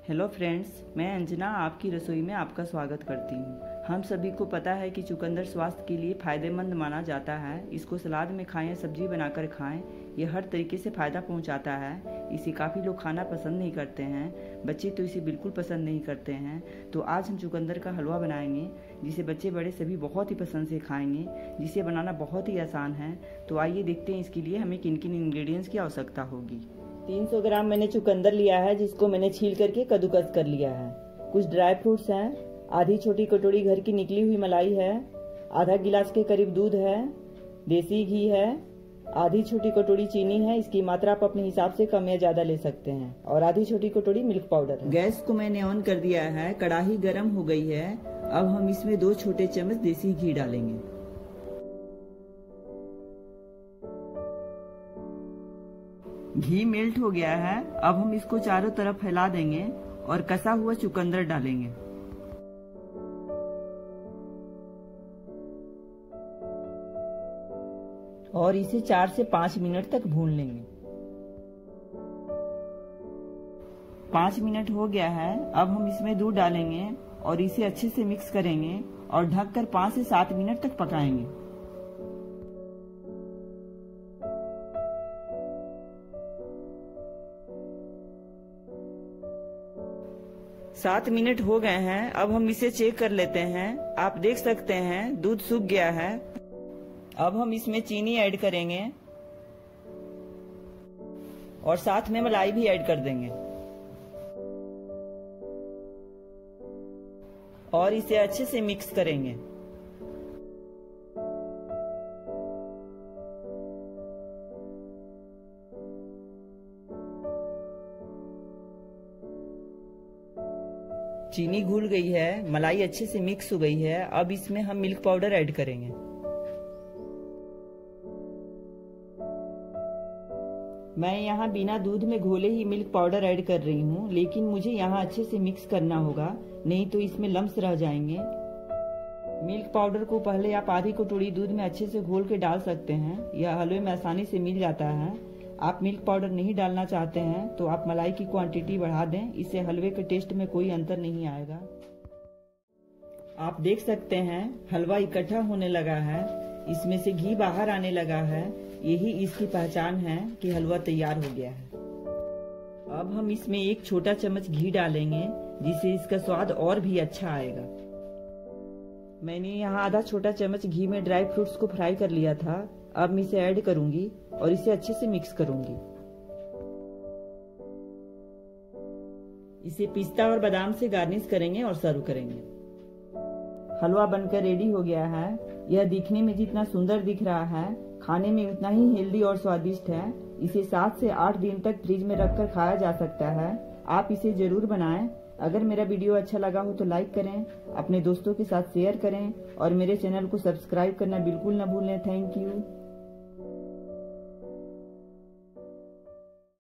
Hello friends, मैं अंजना आपकी रसोई में आपका स्वागत करती हूँ। हम सभी को पता है कि चुकंदर स्वास्थ्य के लिए फ़ायदेमंद माना जाता है। इसको सलाद में खाएं, सब्जी बनाकर खाएं, ये हर तरीके से फ़ायदा पहुँचाता है। इसे काफ़ी लोग खाना पसंद नहीं करते हैं, बच्चे तो इसे बिल्कुल पसंद नहीं करते हैं। तो आज हम चुकंदर का हलवा बनाएंगे जिसे बच्चे बड़े सभी बहुत ही पसंद से खाएंगे, जिसे बनाना बहुत ही आसान है। तो आइए देखते हैं इसके लिए हमें किन किन इंग्रेडिएंट्स की आवश्यकता होगी। 300 ग्राम मैंने चुकंदर लिया है, जिसको मैंने छील करके कद्दूकस कर लिया है। कुछ ड्राई फ्रूट्स हैं, आधी छोटी कटोरी घर की निकली हुई मलाई है, आधा गिलास के करीब दूध है, देसी घी है, आधी छोटी कटोरी चीनी है, इसकी मात्रा आप अपने हिसाब से कम या ज्यादा ले सकते हैं, और आधी छोटी कटोरी मिल्क पाउडर है। गैस को मैंने ऑन कर दिया है, कढ़ाई गर्म हो गई है। अब हम इसमें 2 छोटे चम्मच देसी घी डालेंगे। घी मेल्ट हो गया है। अब हम इसको चारों तरफ फैला देंगे और कसा हुआ चुकंदर डालेंगे। और इसे 4 से 5 मिनट तक भून लेंगे। 5 मिनट हो गया है। अब हम इसमें दूध डालेंगे और इसे अच्छे से मिक्स करेंगे और ढककर 5 से 7 मिनट तक पकाएंगे। 7 मिनट हो गए हैं। अब हम इसे चेक कर लेते हैं। आप देख सकते हैं दूध सूख गया है। अब हम इसमें चीनी ऐड करेंगे और साथ में मलाई भी ऐड कर देंगे और इसे अच्छे से मिक्स करेंगे। चीनी घुल गई है, मलाई अच्छे से मिक्स हो गई है। अब इसमें हम मिल्क पाउडर ऐड करेंगे। मैं यहाँ बिना दूध में घोले ही मिल्क पाउडर ऐड कर रही हूँ, लेकिन मुझे यहाँ अच्छे से मिक्स करना होगा, नहीं तो इसमें लम्स रह जाएंगे। मिल्क पाउडर को पहले आप आधी कटोरी दूध में अच्छे से घोल के डाल सकते हैं, यह हलवे में आसानी से मिल जाता है। आप मिल्क पाउडर नहीं डालना चाहते हैं तो आप मलाई की क्वांटिटी बढ़ा दें, इससे हलवे के टेस्ट में कोई अंतर नहीं आएगा। आप देख सकते हैं हलवा इकट्ठा होने लगा है, इसमें से घी बाहर आने लगा है। यही इसकी पहचान है कि हलवा तैयार हो गया है। अब हम इसमें 1 छोटा चम्मच घी डालेंगे, जिससे इसका स्वाद और भी अच्छा आएगा। मैंने यहाँ आधा छोटा चम्मच घी में ड्राई फ्रूट्स को फ्राई कर लिया था। अब मैं इसे ऐड करूंगी और इसे अच्छे से मिक्स करूंगी। इसे पिस्ता और बादाम से गार्निश करेंगे और सर्व करेंगे। हलवा बनकर रेडी हो गया है। यह दिखने में जितना सुंदर दिख रहा है, खाने में उतना ही हेल्दी और स्वादिष्ट है। इसे 7 से 8 दिन तक फ्रिज में रखकर खाया जा सकता है। आप इसे जरूर बनाएं। अगर मेरा वीडियो अच्छा लगा हो तो लाइक करें, अपने दोस्तों के साथ शेयर करें और मेरे चैनल को सब्सक्राइब करना बिल्कुल न भूलें। Thank you.